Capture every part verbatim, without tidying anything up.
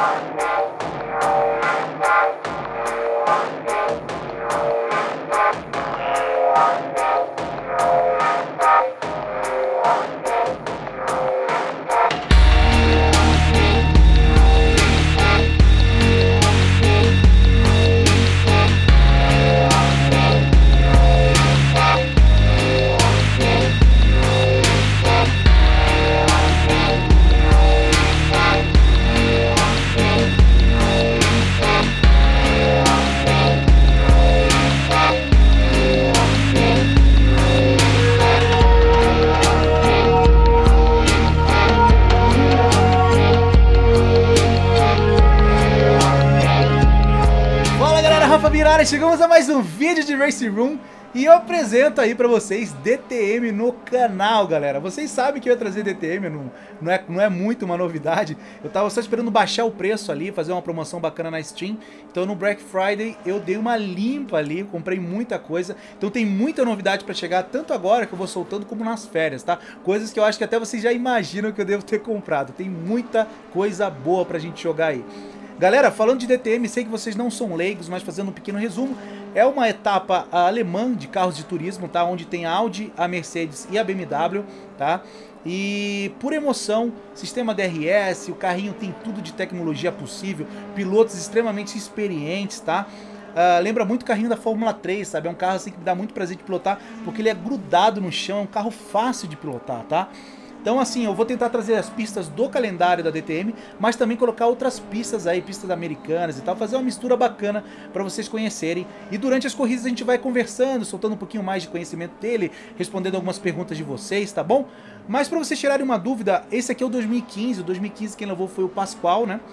Chegamos a mais um vídeo de Racing Room e eu apresento aí pra vocês D T M no canal, galera. Vocês sabem que eu ia trazer D T M, não, não, é, não é muito uma novidade. Eu tava só esperando baixar o preço ali, fazer uma promoção bacana na Steam. Então no Black Friday eu dei uma limpa ali, comprei muita coisa. Então tem muita novidade pra chegar, tanto agora que eu vou soltando como nas férias, tá? Coisas que eu acho que até vocês já imaginam que eu devo ter comprado. Tem muita coisa boa pra gente jogar aí. Galera, falando de D T M, sei que vocês não são leigos, mas fazendo um pequeno resumo, é uma etapa alemã de carros de turismo, tá? Onde tem a Audi, a Mercedes e a B M W, tá? E por emoção, sistema D R S, o carrinho tem tudo de tecnologia possível, pilotos extremamente experientes, tá? Uh, lembra muito o carrinho da Fórmula três, sabe? É um carro assim que dá muito prazer de pilotar, porque ele é grudado no chão, é um carro fácil de pilotar, tá? Então assim, eu vou tentar trazer as pistas do calendário da D T M, mas também colocar outras pistas aí, pistas americanas e tal, fazer uma mistura bacana para vocês conhecerem. E durante as corridas a gente vai conversando, soltando um pouquinho mais de conhecimento dele, respondendo algumas perguntas de vocês, tá bom? Mas para vocês tirarem uma dúvida, esse aqui é o dois mil e quinze, o dois mil e quinze quem levou foi o Pascoal, né?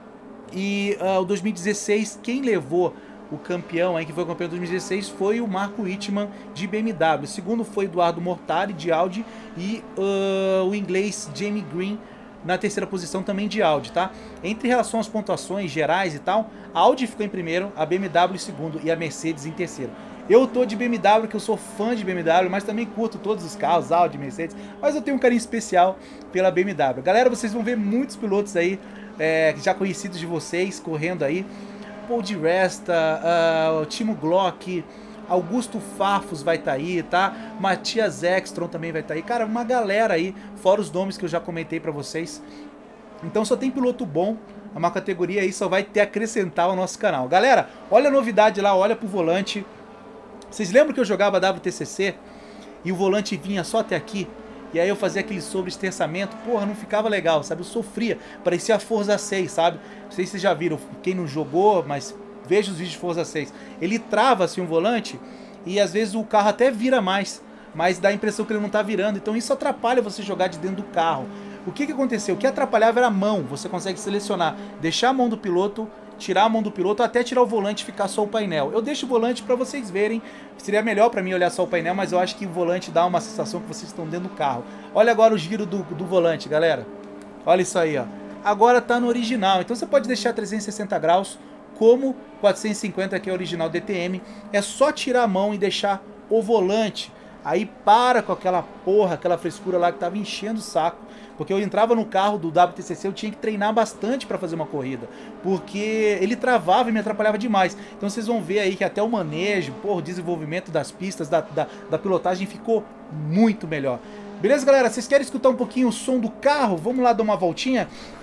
E uh, o dois mil e dezesseis quem levou o campeão aí, que foi o campeão de dois mil e dezesseis, foi o Marco Wittmann de B M W. O segundo foi Eduardo Mortari de Audi e uh, o inglês Jamie Green na terceira posição também de Audi, tá? Entre relação às pontuações gerais e tal, a Audi ficou em primeiro, a B M W em segundo e a Mercedes em terceiro. Eu tô de B M W, que eu sou fã de B M W, mas também curto todos os carros, Audi, Mercedes, mas eu tenho um carinho especial pela B M W. Galera, vocês vão ver muitos pilotos aí, é, já conhecidos de vocês, correndo aí. Paul di Resta, uh, Timo Glock, Augusto Farfus vai estar tá aí, tá? Matias Ekstrom também vai estar tá aí. Cara, uma galera aí, fora os nomes que eu já comentei pra vocês. Então só tem piloto bom, uma categoria aí só vai ter a acrescentar ao nosso canal. Galera, olha a novidade lá, olha pro volante. Vocês lembram que eu jogava W T C C e o volante vinha só até aqui? E aí eu fazia aquele sobreesterçamento, porra, não ficava legal, sabe? Eu sofria, parecia a Forza seis, sabe? Não sei se vocês já viram, quem não jogou, mas veja os vídeos de Forza seis. Ele trava assim um volante e às vezes o carro até vira mais, mas dá a impressão que ele não tá virando. Então isso atrapalha você jogar de dentro do carro. O que que aconteceu? O que atrapalhava era a mão, você consegue selecionar, deixar a mão do piloto, tirar a mão do piloto, até tirar o volante e ficar só o painel. Eu deixo o volante para vocês verem, seria melhor para mim olhar só o painel, mas eu acho que o volante dá uma sensação que vocês estão dentro do carro. Olha agora o giro do, do volante, galera. Olha isso aí, ó. Agora tá no original, então você pode deixar trezentos e sessenta graus, como quatrocentos e cinquenta que é o original D T M. É só tirar a mão e deixar o volante. Aí para com aquela porra, aquela frescura lá que tava enchendo o saco. Porque eu entrava no carro do W T C C, eu tinha que treinar bastante para fazer uma corrida. Porque ele travava e me atrapalhava demais. Então vocês vão ver aí que até o manejo, porra, o desenvolvimento das pistas, da, da, da pilotagem ficou muito melhor. Beleza, galera? Vocês querem escutar um pouquinho o som do carro? Vamos lá dar uma voltinha?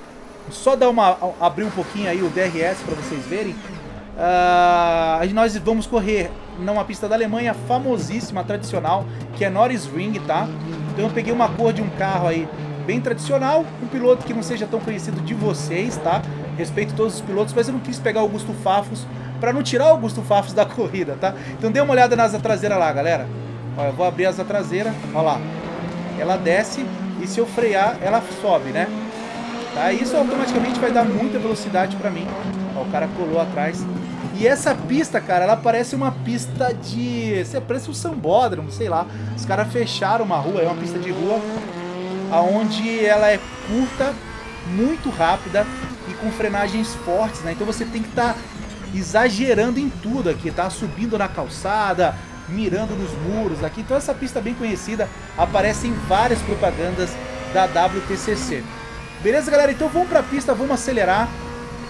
Só dar uma, abrir um pouquinho aí o D R S para vocês verem. Uh, nós vamos correr numa pista da Alemanha famosíssima, tradicional, que é Nürburgring, tá? Então eu peguei uma cor de um carro aí bem tradicional, um piloto que não seja tão conhecido de vocês, tá? Respeito todos os pilotos, mas eu não quis pegar o Augusto Farfus para não tirar o Augusto Farfus da corrida, tá? Então dê uma olhada na asa traseira lá, galera. Olha, eu vou abrir a asa traseira, olha lá. Ela desce e se eu frear, ela sobe, né? Tá? Isso automaticamente vai dar muita velocidade para mim. Ó, o cara colou atrás. E essa pista, cara, ela parece uma pista de... parece um sambódromo, sei lá. Os caras fecharam uma rua, é uma pista de rua onde ela é curta, muito rápida e com frenagens fortes, né? Então você tem que estar tá exagerando em tudo aqui, tá? Subindo na calçada, mirando nos muros aqui. Então essa pista bem conhecida, aparece em várias propagandas da W T C C. Beleza, galera? Então vamos pra pista, vamos acelerar.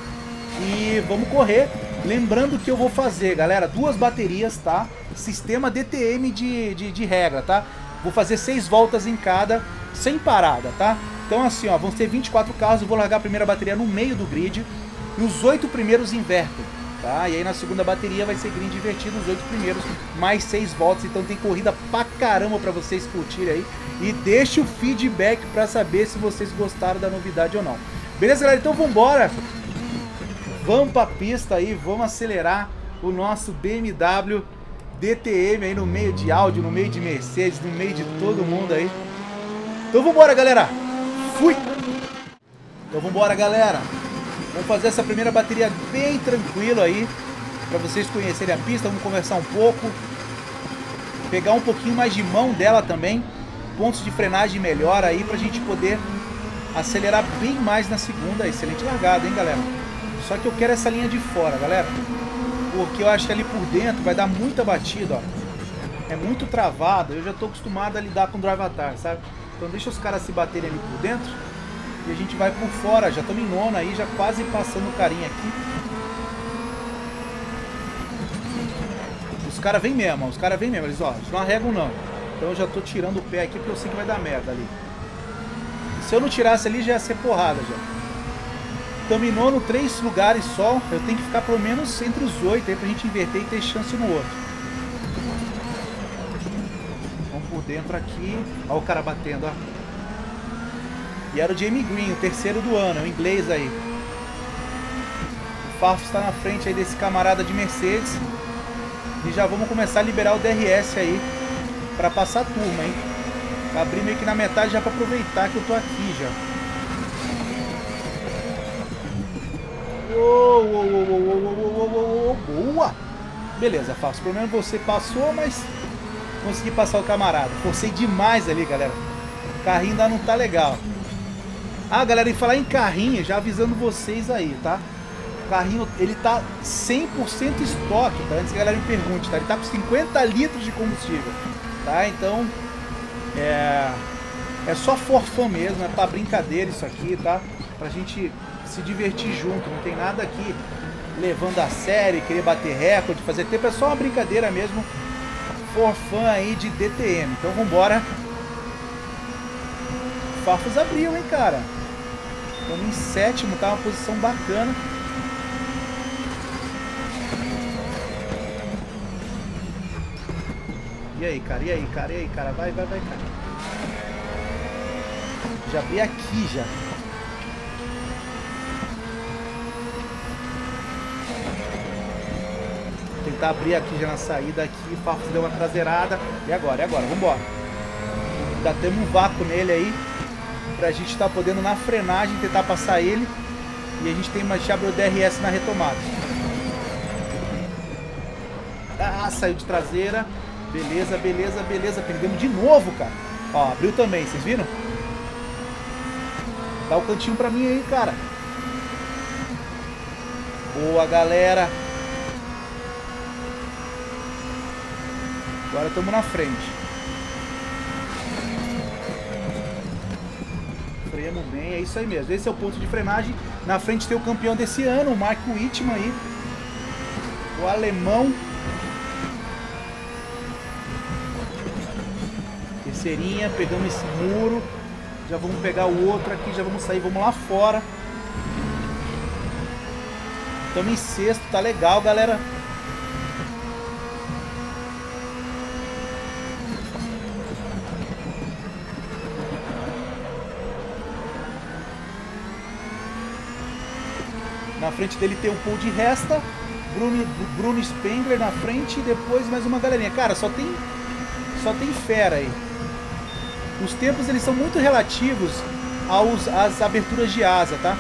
E vamos correr. Lembrando que eu vou fazer, galera, duas baterias, tá? Sistema D T M de, de, de regra, tá? Vou fazer seis voltas em cada, sem parada, tá? Então assim, ó, vão ter vinte e quatro carros, eu vou largar a primeira bateria no meio do grid e os oito primeiros invertem, tá? E aí na segunda bateria vai ser grid invertido, os oito primeiros, mais seis voltas, então tem corrida pra caramba pra vocês curtirem aí. E deixa o feedback pra saber se vocês gostaram da novidade ou não. Beleza, galera? Então vambora! Vamos pra pista aí, vamos acelerar o nosso B M W D T M aí no meio de Audi, no meio de Mercedes, no meio de todo mundo aí. Então vambora, galera! Fui! Então vambora, galera! Vamos fazer essa primeira bateria bem tranquilo aí, pra vocês conhecerem a pista, vamos conversar um pouco. Pegar um pouquinho mais de mão dela também, pontos de frenagem melhor aí, pra gente poder acelerar bem mais na segunda. Excelente largada, hein, galera? Só que eu quero essa linha de fora, galera, porque eu acho que ali por dentro vai dar muita batida, ó. É muito travado, eu já tô acostumado a lidar com Drive Atar, sabe? Então deixa os caras se baterem ali por dentro e a gente vai por fora. Já estamos em nona aí, já quase passando o carinha aqui. Os caras vêm mesmo, ó, os caras vêm mesmo, eles, ó, eles não arregam não. Então eu já tô tirando o pé aqui porque eu sei que vai dar merda ali. Se eu não tirasse ali já ia ser porrada já. Estamos em nono, três lugares só. Eu tenho que ficar pelo menos entre os oito aí pra gente inverter e ter chance no outro. Vamos por dentro aqui. Olha o cara batendo, ó. E era o Jamie Green, o terceiro do ano, é o inglês aí. O Fafo está na frente aí desse camarada de Mercedes. E já vamos começar a liberar o D R S aí pra passar a turma, hein. Abri meio que na metade já pra aproveitar que eu tô aqui já. Uou, uou, uou, uou, uou, uou, uou, uou, boa! Beleza, Fábio. Pelo menos você passou, mas consegui passar o camarada. Forcei demais ali, galera. O carrinho ainda não tá legal. Ah, galera, e falar em carrinho, já avisando vocês aí, tá? O carrinho, ele tá cem por cento estoque, tá? Antes que a galera me pergunte, tá? Ele tá com cinquenta litros de combustível, tá? Então, é... é só for fun mesmo, é pra brincadeira isso aqui, tá? Pra gente se divertir junto, não tem nada aqui levando a sério, querer bater recorde, fazer tempo, é só uma brincadeira mesmo, for fun aí de D T M. Então vambora. Farfus abriu, hein, cara. Estamos em sétimo, tá uma posição bacana. E aí, cara, e aí, cara, e aí, cara, vai, vai, vai, cara. Já abri aqui, já. Tentar abrir aqui já na saída aqui, Farfus deu uma traseirada. E agora, e agora, vambora. Ainda temos um vácuo nele aí, pra gente estar tá podendo na frenagem tentar passar ele. E a gente tem mais abre o D R S na retomada. Ah, saiu de traseira. Beleza, beleza, beleza. Perdemos de novo, cara. Ó, abriu também, vocês viram? Dá o cantinho pra mim aí, cara. Boa, galera. Agora estamos na frente. Freamos bem, é isso aí mesmo. Esse é o ponto de frenagem. Na frente tem o campeão desse ano, o Mark Wittmann aí. O alemão. Terceirinha, pegamos esse muro. Já vamos pegar o outro aqui, já vamos sair, vamos lá fora. Estamos em sexto, tá legal, galera. Na frente dele tem o Paul de Resta, Bruno, Bruno Spengler na frente e depois mais uma galerinha. Cara, só tem, só tem fera aí. Os tempos eles são muito relativos aos, às aberturas de asa, tá?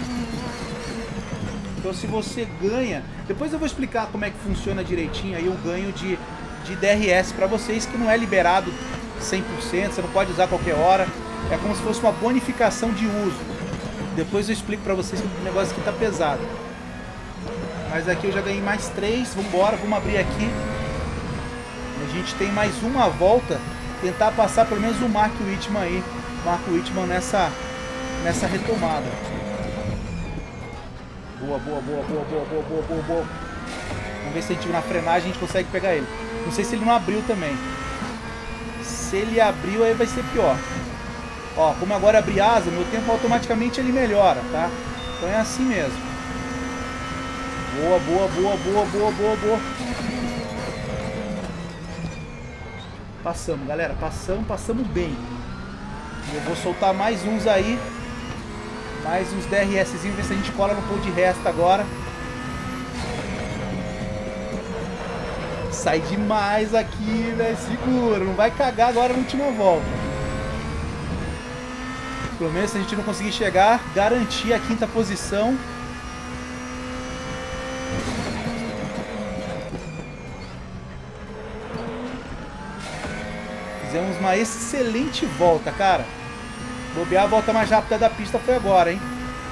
Então se você ganha... Depois eu vou explicar como é que funciona direitinho aí o ganho de, de D R S para vocês, que não é liberado cem por cento, você não pode usar a qualquer hora. É como se fosse uma bonificação de uso. Depois eu explico pra vocês que o negócio aqui tá pesado. Mas aqui eu já ganhei mais três. Vambora, vamos abrir aqui. A gente tem mais uma volta. Tentar passar pelo menos o Mark Wittmann aí. Mark Wittmann nessa, nessa retomada. Boa, boa, boa, boa, boa, boa, boa, boa, boa. Vamos ver se a gente na frenagem a gente consegue pegar ele. Não sei se ele não abriu também. Se ele abriu, aí vai ser pior. Ó, como agora abri asa, meu tempo automaticamente ele melhora, tá? Então é assim mesmo. Boa, boa, boa, boa, boa, boa, boa. Passamos, galera. Passamos, passamos bem. Eu vou soltar mais uns aí. Mais uns DRSzinhos, ver se a gente cola no pole de resta agora. Sai demais aqui, né? Segura, não vai cagar agora na última volta. Pelo menos se a gente não conseguir chegar, garantir a quinta posição. Fizemos uma excelente volta, cara. Bobear, a volta mais rápida da pista foi agora, hein?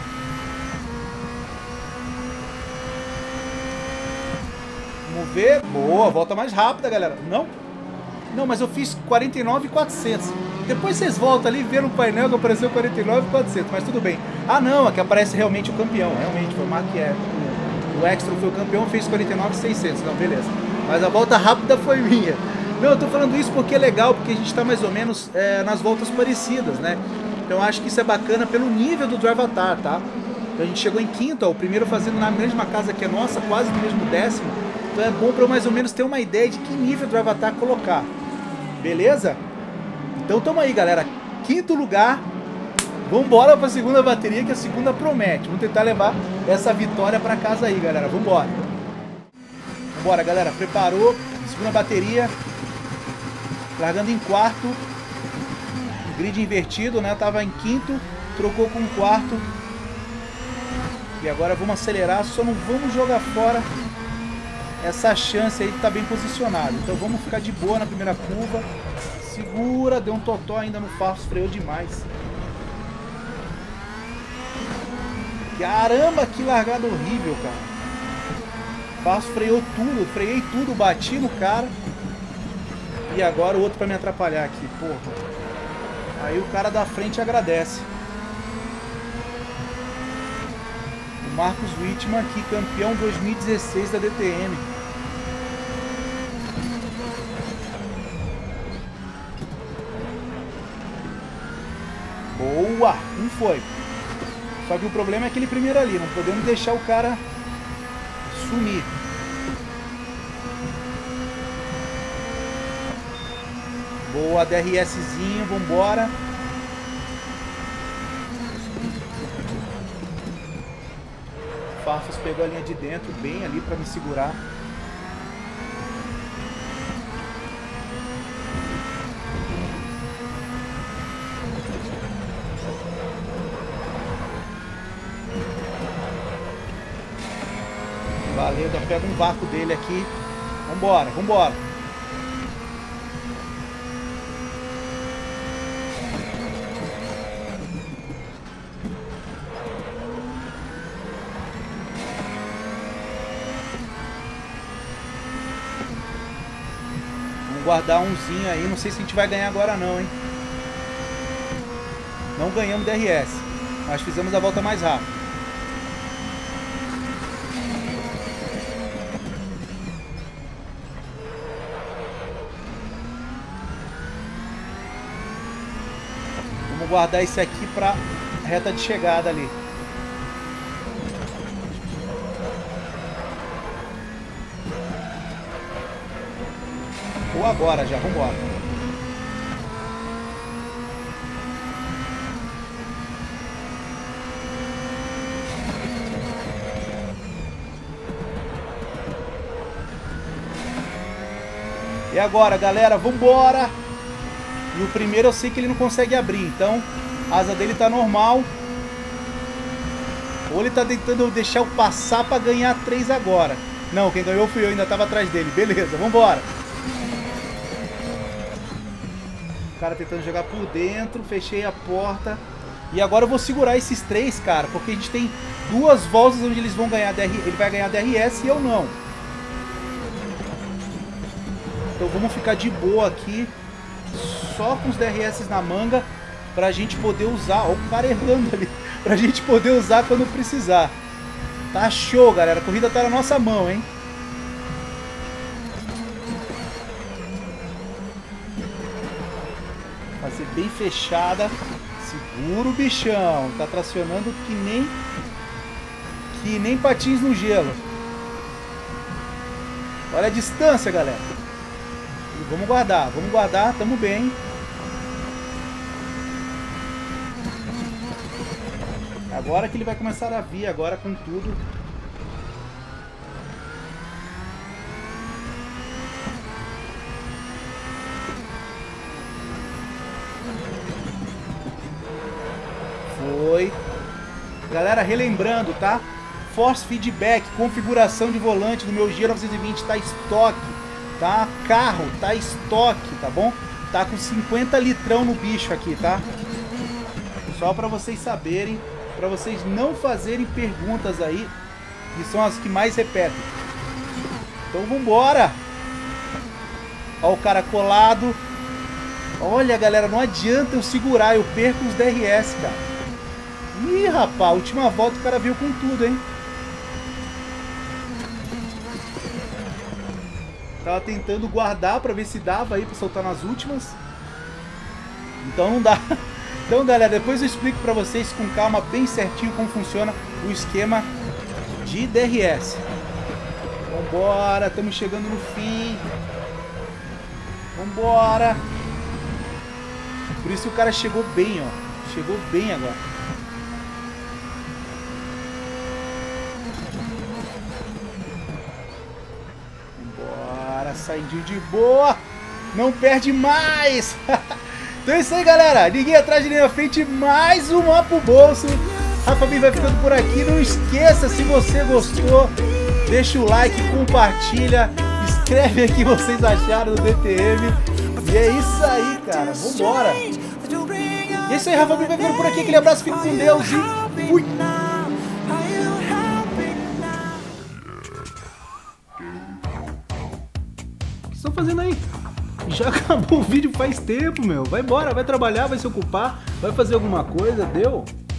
Vamos ver. Boa, volta mais rápida, galera. Não? Não, mas eu fiz quarenta e nove mil e quatrocentos. Depois vocês voltam ali e vê no painel que apareceu quarenta e nove mil e quatrocentos, mas tudo bem. Ah, não, aqui aparece realmente o campeão. Realmente, foi o Mark é. O Extra foi o campeão, fez quarenta e nove mil e seiscentos. Não, beleza. Mas a volta rápida foi minha. Não, eu tô falando isso porque é legal, porque a gente tá mais ou menos é, nas voltas parecidas, né? Então eu acho que isso é bacana pelo nível do Drivatar, tá? Então a gente chegou em quinto, ó, o primeiro fazendo na mesma casa que a nossa, quase no mesmo décimo. Então é bom para eu mais ou menos ter uma ideia de que nível do Drivatar colocar. Beleza? Então tamo aí, galera. Quinto lugar. Vambora pra segunda bateria, que a segunda promete. Vamos tentar levar essa vitória pra casa aí, galera. Vambora. Vambora, galera. Preparou. Segunda bateria. Largando em quarto. Grid invertido, né? Tava em quinto. Trocou com quarto. E agora vamos acelerar. Só não vamos jogar fora essa chance aí de estar bem posicionado. Então vamos ficar de boa na primeira curva. Segura, deu um totó ainda no Fafos, freou demais. Caramba, que largada horrível, cara. Fafos freou tudo, freiei tudo, bati no cara. E agora o outro pra me atrapalhar aqui, porra. Aí o cara da frente agradece. O Marcos Wittmann aqui, campeão dois mil e dezesseis da D T M. Boa! Um foi. Só que o problema é aquele primeiro ali. Não podemos deixar o cara sumir. Boa, DRSzinho. Vambora. Farfus pegou a linha de dentro bem ali para me segurar. Valeu, já pega um vácuo dele aqui. Vambora, vambora. Vamos guardar umzinho aí. Não sei se a gente vai ganhar agora não, hein? Não ganhamos D R S, mas fizemos a volta mais rápida. Vamos guardar esse aqui para reta de chegada ali. Ou agora já, vamos embora. E agora, galera, vamos embora. E o primeiro eu sei que ele não consegue abrir, então a asa dele tá normal. Ou ele tá tentando deixar eu passar pra ganhar três agora. Não, quem ganhou fui eu, ainda tava atrás dele. Beleza, vambora. O cara tentando jogar por dentro, fechei a porta. E agora eu vou segurar esses três, cara, porque a gente tem duas voltas onde eles vão ganhar D R S, ele vai ganhar D R S e eu não. Então vamos ficar de boa aqui, só com os D R S na manga, pra gente poder usar. Olha o cara errando ali. Pra gente poder usar quando precisar. Tá show, galera. A corrida tá na nossa mão, hein? Fazer bem fechada. Segura o bichão. Tá tracionando que nem... Que nem patins no gelo. Olha a distância, galera. E vamos guardar. Vamos guardar. Tamo bem. Agora que ele vai começar a vir. Agora com tudo. Foi. Galera, relembrando, tá? Force Feedback, configuração de volante do meu G novecentos e vinte tá estoque, tá? Carro tá estoque, tá bom? Tá com cinquenta litrão no bicho aqui, tá? Só pra vocês saberem, pra vocês não fazerem perguntas aí, que são as que mais repetem. Então vambora! Ó o cara colado. Olha, galera, não adianta eu segurar, eu perco os D R S, cara. Ih, rapaz, última volta o cara veio com tudo, hein? Tava tentando guardar pra ver se dava aí pra soltar nas últimas. Então não dá. Então, galera, depois eu explico pra vocês com calma, bem certinho, como funciona o esquema de D R S. Vambora, estamos chegando no fim. Vambora. Por isso o cara chegou bem, ó. Chegou bem agora. Saidinho de boa. Não perde mais. Então é isso aí, galera. Ninguém atrás de ninguém à frente. Mais uma pro bolso. Rafa Bin vai ficando por aqui. Não esqueça, se você gostou, deixa o like, compartilha. Escreve aí o que vocês acharam do D T M. E é isso aí, cara. Vambora. E é isso aí, Rafa Bin vai ficando por aqui. Aquele abraço, fique com Deus e fui. O que estão fazendo aí? Já acabou o vídeo faz tempo, meu. Vai embora, vai trabalhar, vai se ocupar, vai fazer alguma coisa, deu?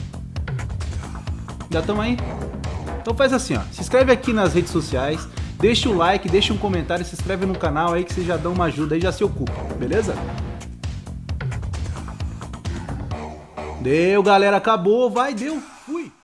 Já estamos aí? Então faz assim, ó. Se inscreve aqui nas redes sociais, deixa o like, deixa um comentário, se inscreve no canal aí que vocês já dão uma ajuda aí, já se ocupa, beleza? Deu, galera, acabou, vai, deu, fui!